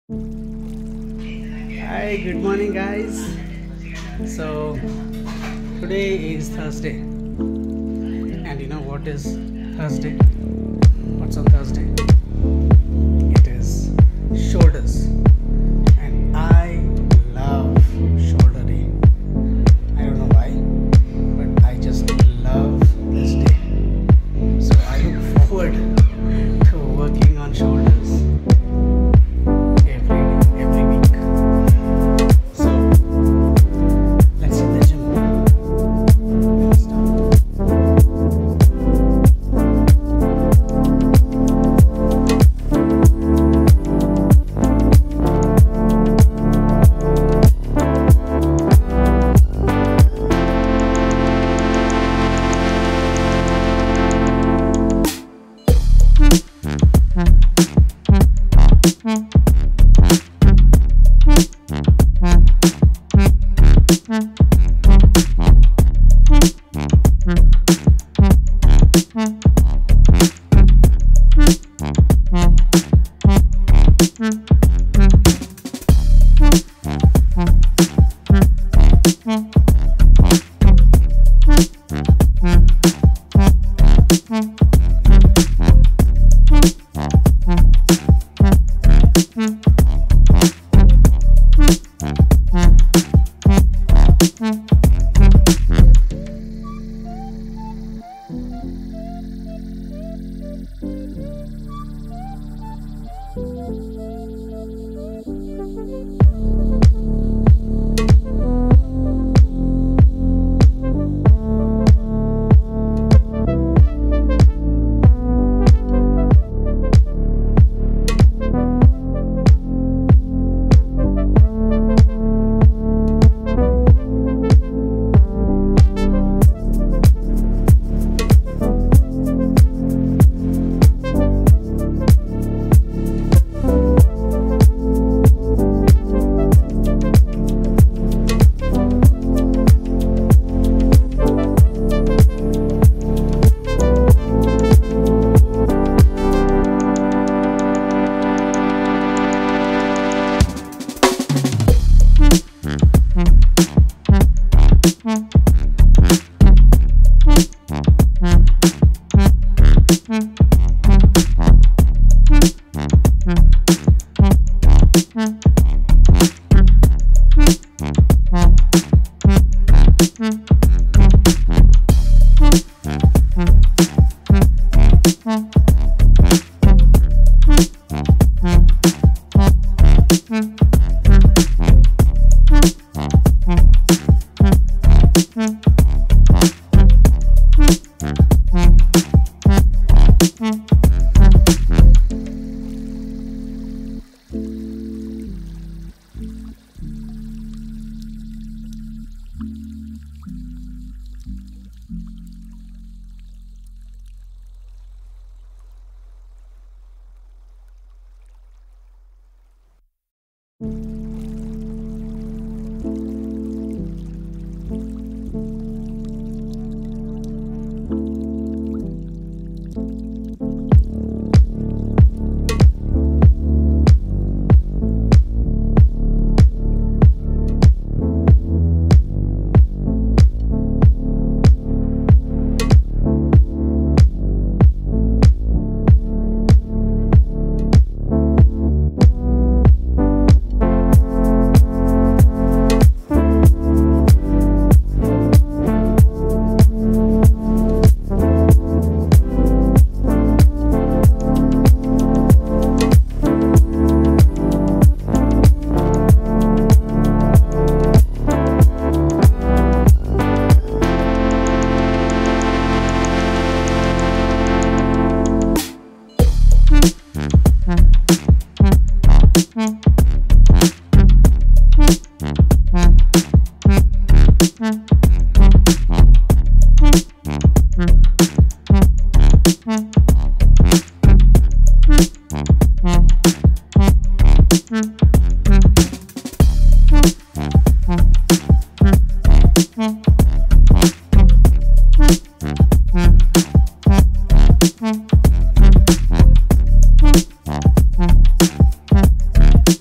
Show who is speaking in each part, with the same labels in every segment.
Speaker 1: Hi, good morning, guys. So, today is Thursday, and you know what is Thursday? What's on Thursday? It is shoulders, and I love shouldering. I don't know why, but I just love this day. So, I look forward to working on shoulders every week. So, let's hit the gym. Let's start.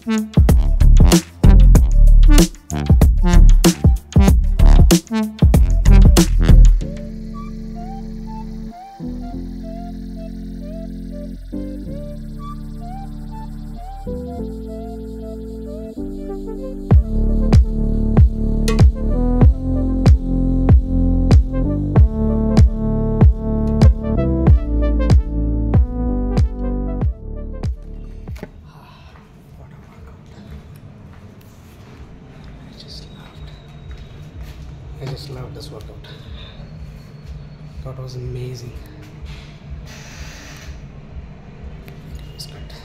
Speaker 1: I just loved this workout. That was amazing. It was good.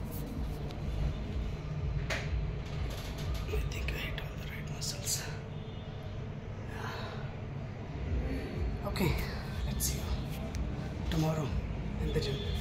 Speaker 1: I think I hit all the right muscles. Yeah. Okay, let's see you tomorrow in the gym.